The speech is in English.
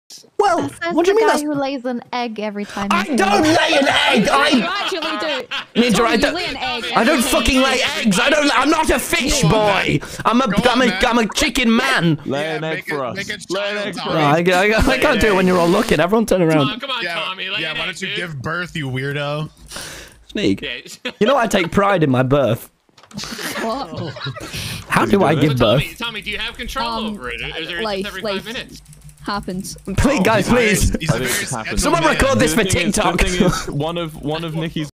Well, what do you mean the guy that's... who lays an egg every time? I don't lay an egg! You actually do. Ninja, I don't lay an egg. I don't fucking lay eggs! I'm not a fish boy! I'm a chicken man! Lay an egg for us. Lay an egg for us. I can't do it when you're all looking. Everyone turn around. Come on, Tommy. Yeah, why don't you give birth, you weirdo? Sneak. You know I take pride in my birth. What? How do I give birth? Tommy, do you have control over it? Is there every 5 minutes? Happens. Please, guys, please. I think it happens. Someone record this for TikTok. The thing is, one of Nikki's